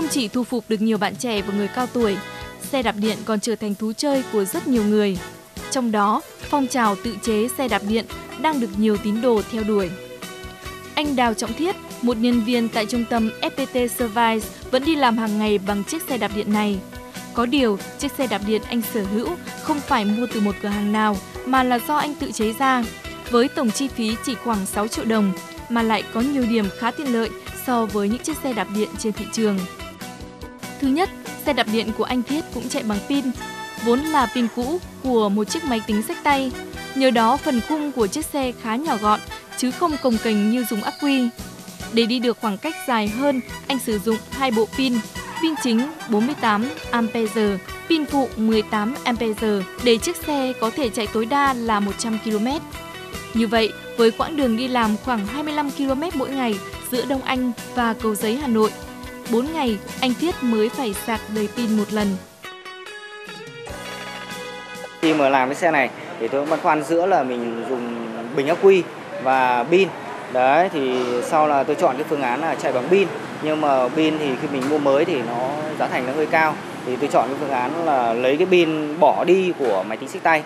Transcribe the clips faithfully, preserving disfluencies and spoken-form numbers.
chỉ thu phục được nhiều bạn trẻ và người cao tuổi, xe đạp điện còn trở thành thú chơi của rất nhiều người. Trong đó, phong trào tự chế xe đạp điện đang được nhiều tín đồ theo đuổi. Anh Đào Trọng Thiết, một nhân viên tại trung tâm ép pê tê Service, vẫn đi làm hàng ngày bằng chiếc xe đạp điện này. Có điều, chiếc xe đạp điện anh sở hữu không phải mua từ một cửa hàng nào mà là do anh tự chế ra. Với tổng chi phí chỉ khoảng sáu triệu đồng mà lại có nhiều điểm khá tiện lợi so với những chiếc xe đạp điện trên thị trường. Thứ nhất, xe đạp điện của anh Thiết cũng chạy bằng pin, vốn là pin cũ của một chiếc máy tính xách tay. Nhờ đó phần khung của chiếc xe khá nhỏ gọn chứ không cồng kềnh như dùng ắc quy. Để đi được khoảng cách dài hơn, anh sử dụng hai bộ pin, pin chính bốn mươi tám am-pe-giờ, pin phụ mười tám am-pe-giờ để chiếc xe có thể chạy tối đa là một trăm ki lô mét. Như vậy, với quãng đường đi làm khoảng hai mươi lăm ki lô mét mỗi ngày giữa Đông Anh và Cầu Giấy, Hà Nội, bốn ngày anh Thiết mới phải sạc đầy pin một lần. Khi mà làm cái xe này thì tôi băn khoăn giữa là mình dùng bình ắc quy và pin. Đấy thì sau là tôi chọn cái phương án là chạy bằng pin. Nhưng mà pin thì khi mình mua mới thì nó giá thành nó hơi cao. Thì tôi chọn cái phương án là lấy cái pin bỏ đi của máy tính xách tay.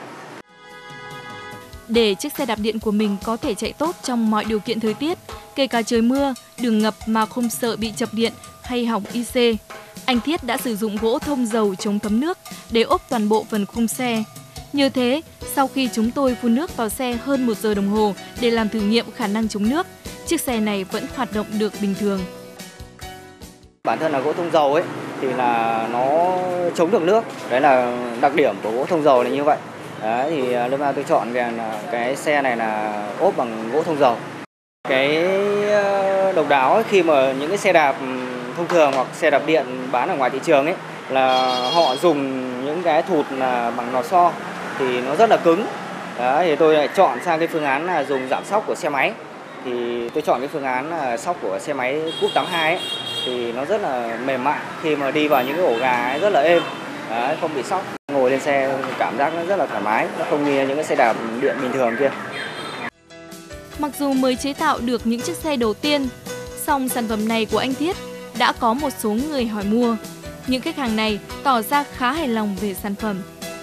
Để chiếc xe đạp điện của mình có thể chạy tốt trong mọi điều kiện thời tiết, kể cả trời mưa, đường ngập mà không sợ bị chập điện hay hỏng i xê, anh Thiết đã sử dụng gỗ thông dầu chống thấm nước để ốp toàn bộ phần khung xe. Như thế, sau khi chúng tôi phun nước vào xe hơn một giờ đồng hồ để làm thử nghiệm khả năng chống nước, chiếc xe này vẫn hoạt động được bình thường. Bản thân là gỗ thông dầu ấy thì là nó chống được nước, đấy là đặc điểm của gỗ thông dầu là như vậy. Đấy thì lúc nào tôi chọn về là cái xe này là ốp bằng gỗ thông dầu. Cái độc đáo ấy, khi mà những cái xe đạp thông thường hoặc xe đạp điện bán ở ngoài thị trường ấy là họ dùng những cái thụt là bằng lò xo thì nó rất là cứng. Đấy thì tôi lại chọn sang cái phương án là dùng giảm xóc của xe máy. Thì tôi chọn cái phương án là xóc của xe máy Cúp tám hai ấy thì nó rất là mềm mại, khi mà đi vào những cái ổ gà ấy rất là êm. Đấy, không bị sóc. Ngồi lên xe cảm giác nó rất là thoải mái, nó không như những cái xe đạp điện bình thường kia. Mặc dù mới chế tạo được những chiếc xe đầu tiên, song sản phẩm này của anh Thiết đã có một số người hỏi mua. Những khách hàng này tỏ ra khá hài lòng về sản phẩm.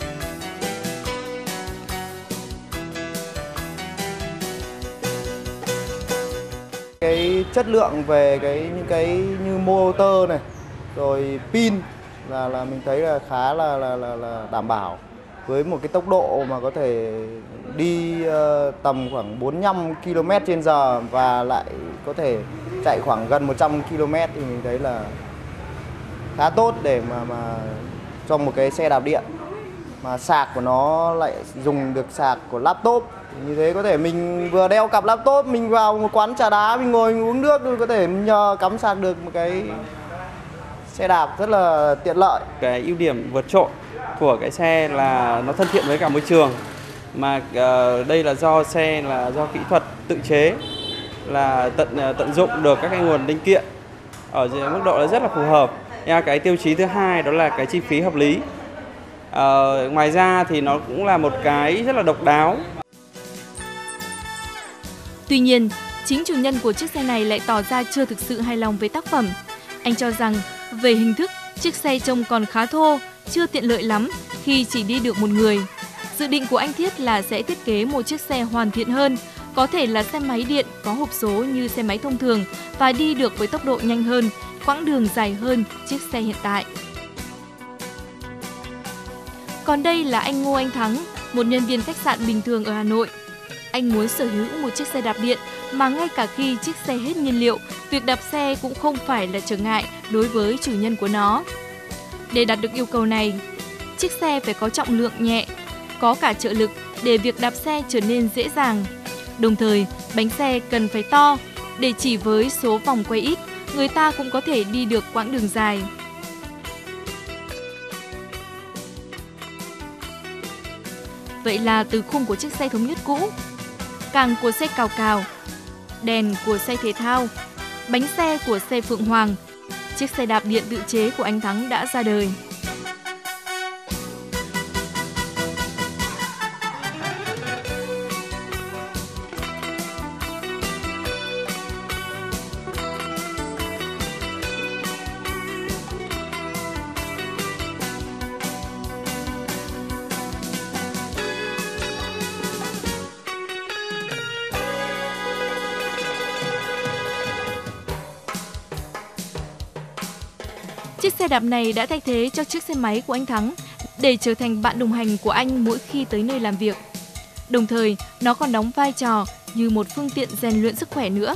Cái chất lượng về cái những cái như motor này, rồi pin là là mình thấy là khá là là là, là đảm bảo, với một cái tốc độ mà có thể đi uh, tầm khoảng bốn mươi lăm ki lô mét trên giờ và lại có thể chạy khoảng gần một trăm ki lô mét thì mình thấy là khá tốt để mà mà cho một cái xe đạp điện. Mà sạc của nó lại dùng được sạc của laptop. Như thế có thể mình vừa đeo cặp laptop, mình vào một quán trà đá, mình ngồi mình uống nước, có thể nhờ cắm sạc được một cái xe đạp rất là tiện lợi. Cái ưu điểm vượt trội của cái xe là nó thân thiện với cả môi trường. Mà uh, đây là do xe là do kỹ thuật tự chế, là tận uh, tận dụng được các cái nguồn linh kiện ở mức độ là rất là phù hợp. Nha, cái tiêu chí thứ hai đó là cái chi phí hợp lý. Uh, ngoài ra thì nó cũng là một cái rất là độc đáo. Tuy nhiên, chính chủ nhân của chiếc xe này lại tỏ ra chưa thực sự hài lòng với tác phẩm. Anh cho rằng về hình thức, chiếc xe trông còn khá thô, chưa tiện lợi lắm khi chỉ đi được một người. Dự định của anh Thiết là sẽ thiết kế một chiếc xe hoàn thiện hơn, có thể là xe máy điện có hộp số như xe máy thông thường và đi được với tốc độ nhanh hơn, quãng đường dài hơn chiếc xe hiện tại. Còn đây là anh Ngô Anh Thắng, một nhân viên khách sạn bình thường ở Hà Nội. Anh muốn sở hữu một chiếc xe đạp điện mà ngay cả khi chiếc xe hết nhiên liệu, việc đạp xe cũng không phải là trở ngại đối với chủ nhân của nó. Để đạt được yêu cầu này, chiếc xe phải có trọng lượng nhẹ, có cả trợ lực để việc đạp xe trở nên dễ dàng. Đồng thời, bánh xe cần phải to, để chỉ với số vòng quay ít, người ta cũng có thể đi được quãng đường dài. Vậy là từ khung của chiếc xe thống nhất cũ, càng của xe cào cào, đèn của xe thể thao, bánh xe của xe Phượng Hoàng, chiếc xe đạp điện tự chế của anh Thắng đã ra đời. Chiếc xe đạp này đã thay thế cho chiếc xe máy của anh Thắng để trở thành bạn đồng hành của anh mỗi khi tới nơi làm việc. Đồng thời, nó còn đóng vai trò như một phương tiện rèn luyện sức khỏe nữa.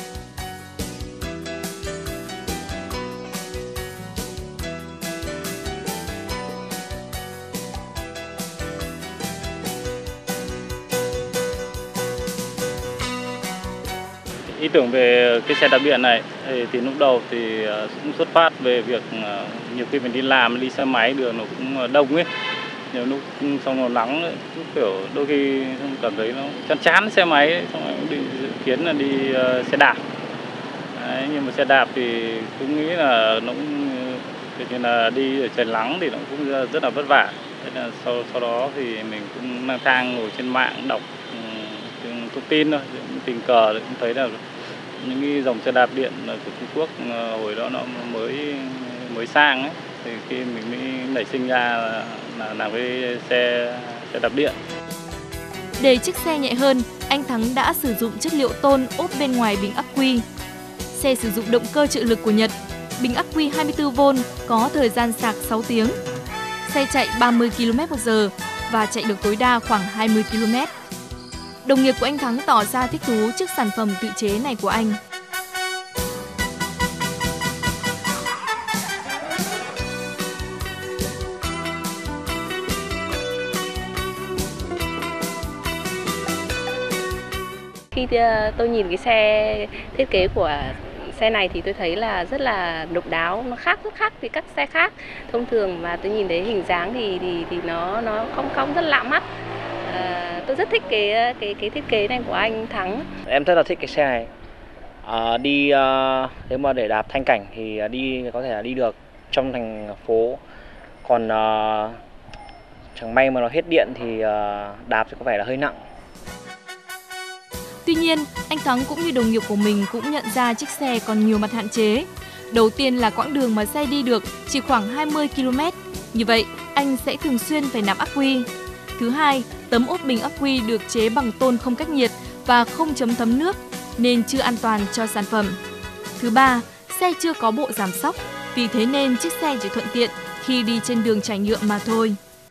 Ý tưởng về cái xe đạp điện này thì, thì lúc đầu thì cũng xuất phát về việc nhiều khi mình đi làm đi xe máy đường nó cũng đông ấy, nhiều lúc xong rồi nắng ấy, kiểu đôi khi cảm thấy nó chán chán xe máy ấy, xong rồi đi dự kiến là đi uh, xe đạp. Đấy, nhưng mà xe đạp thì cũng nghĩ là nó cũng như là đi ở trời nắng thì nó cũng rất là vất vả. Thế là sau sau đó thì mình cũng lang thang ngồi trên mạng đọc um, thông tin thôi, tình cờ cũng thấy là những cái dòng xe đạp điện của Trung Quốc hồi đó nó mới mới sang ấy, thì khi mình mới nảy sinh ra là, là làm cái xe xe đạp điện. Để chiếc xe nhẹ hơn, anh Thắng đã sử dụng chất liệu tôn ốp bên ngoài bình ắc quy. Xe sử dụng động cơ trợ lực của Nhật, bình ắc quy hai mươi tư vôn, có thời gian sạc sáu tiếng. Xe chạy ba mươi ki lô mét một giờ và chạy được tối đa khoảng hai mươi ki lô mét. Đồng nghiệp của anh Thắng tỏ ra thích thú trước sản phẩm tự chế này của anh. Khi tôi nhìn cái xe thiết kế của xe này thì tôi thấy là rất là độc đáo, nó khác rất khác với các xe khác thông thường, và tôi nhìn thấy hình dáng thì thì thì nó nó không không rất lạ mắt. À, tôi rất thích cái cái cái thiết kế này của anh Thắng. Em rất là thích cái xe này. À, đi uh, nếu mà để đạp thanh cảnh thì đi có thể là đi được trong thành phố. Còn uh, chẳng may mà nó hết điện thì uh, đạp thì có vẻ là hơi nặng. Tuy nhiên, anh Thắng cũng như đồng nghiệp của mình cũng nhận ra chiếc xe còn nhiều mặt hạn chế. Đầu tiên là quãng đường mà xe đi được chỉ khoảng hai mươi ki lô mét. Như vậy, anh sẽ thường xuyên phải nạp ắc quy. Thứ hai, tấm ốp bình ắc quy được chế bằng tôn không cách nhiệt và không chấm thấm nước nên chưa an toàn cho sản phẩm. Thứ ba, xe chưa có bộ giảm xóc, vì thế nên chiếc xe chỉ thuận tiện khi đi trên đường trải nhựa mà thôi.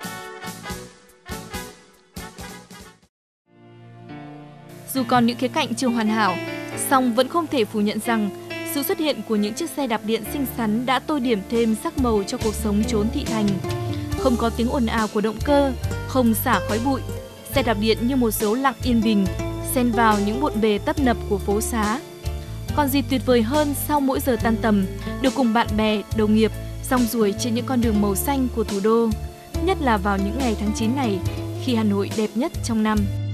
Dù còn những khía cạnh chưa hoàn hảo, song vẫn không thể phủ nhận rằng sự xuất hiện của những chiếc xe đạp điện xinh xắn đã tô điểm thêm sắc màu cho cuộc sống chốn thị thành. Không có tiếng ồn ào của động cơ, không xả khói bụi, xe đạp điện như một dấu lặng yên bình, xen vào những bộn bề tấp nập của phố xá. Còn gì tuyệt vời hơn sau mỗi giờ tan tầm, được cùng bạn bè, đồng nghiệp rong ruổi trên những con đường màu xanh của thủ đô, nhất là vào những ngày tháng chín này, khi Hà Nội đẹp nhất trong năm.